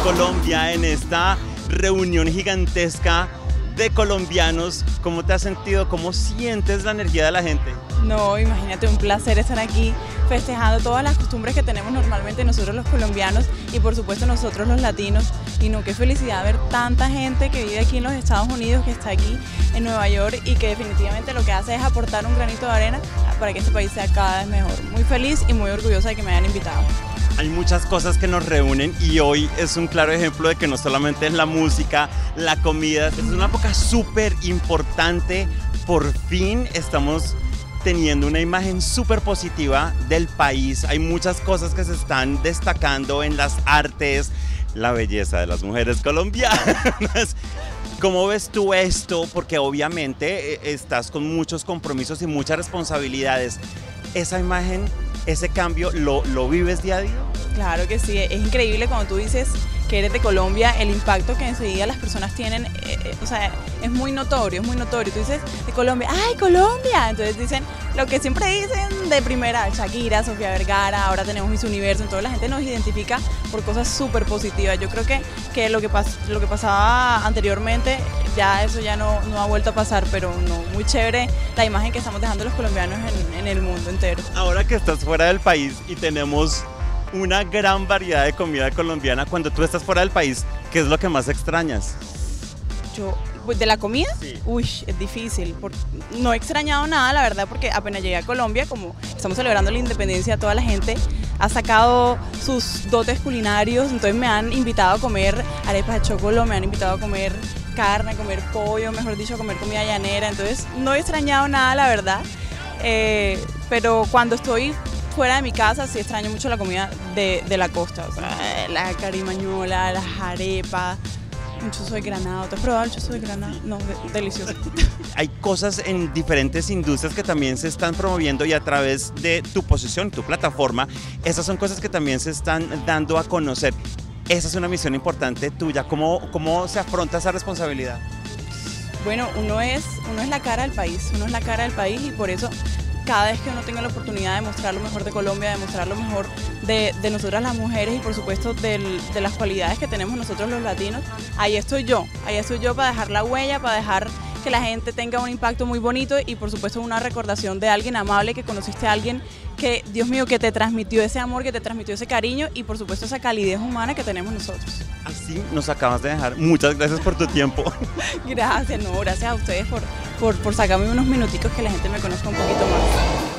Colombia, en esta reunión gigantesca de colombianos. ¿Cómo te has sentido? ¿Cómo sientes la energía de la gente? No, imagínate, un placer estar aquí festejando todas las costumbres que tenemos normalmente nosotros los colombianos y por supuesto nosotros los latinos. Y no, qué felicidad ver tanta gente que vive aquí en los Estados Unidos, que está aquí en Nueva York y que definitivamente lo que hace es aportar un granito de arena para que este país sea cada vez mejor. Muy feliz y muy orgullosa de que me hayan invitado. Hay muchas cosas que nos reúnen y hoy es un claro ejemplo de que no solamente es la música, la comida, es una época súper importante. Por fin estamos teniendo una imagen súper positiva del país. Hay muchas cosas que se están destacando en las artes, la belleza de las mujeres colombianas. ¿Cómo ves tú esto? Porque obviamente estás con muchos compromisos y muchas responsabilidades. Esa imagen, ese cambio, ¿lo vives día a día? Claro que sí, es increíble cuando tú dices que eres de Colombia, el impacto que enseguida las personas tienen, o sea, es muy notorio, es muy notorio. Tú dices de Colombia, ¡ay, Colombia! Entonces dicen lo que siempre dicen de primera, Shakira, Sofía Vergara, ahora tenemos Miss Universo, entonces la gente nos identifica por cosas súper positivas. Yo creo que lo que pasaba anteriormente, ya eso ya no ha vuelto a pasar, pero no, muy chévere la imagen que estamos dejando los colombianos en el mundo entero. Ahora que estás fuera del país y tenemos una gran variedad de comida colombiana, cuando tú estás fuera del país, ¿qué es lo que más extrañas? ¿De la comida? Sí. Uy, es difícil. No he extrañado nada, la verdad, porque apenas llegué a Colombia, como estamos celebrando la independencia, toda la gente ha sacado sus dotes culinarios, entonces me han invitado a comer arepas de chocolo, me han invitado a comer carne, a comer pollo, mejor dicho, a comer comida llanera, entonces no he extrañado nada, la verdad, pero cuando estoy fuera de mi casa sí extraño mucho la comida de la costa, o sea, la carimañola, las arepas, un chuzo de granado. ¿Te has probado el chuzo de granado? No, delicioso. Hay cosas en diferentes industrias que también se están promoviendo y a través de tu posición, tu plataforma, esas son cosas que también se están dando a conocer. Esa es una misión importante tuya. ¿Cómo se afronta esa responsabilidad? Bueno, uno es la cara del país, uno es la cara del país y por eso cada vez que uno tenga la oportunidad de mostrar lo mejor de Colombia, de mostrar lo mejor de nosotras las mujeres y por supuesto de las cualidades que tenemos nosotros los latinos, ahí estoy yo para dejar la huella, para dejar que la gente tenga un impacto muy bonito y por supuesto una recordación de alguien amable, que conociste a alguien que, Dios mío, que te transmitió ese amor, que te transmitió ese cariño y por supuesto esa calidez humana que tenemos nosotros. Así nos acabas de dejar. Muchas gracias por tu tiempo. Gracias, no, gracias a ustedes por sacarme unos minuticos que la gente me conozca un poquito más.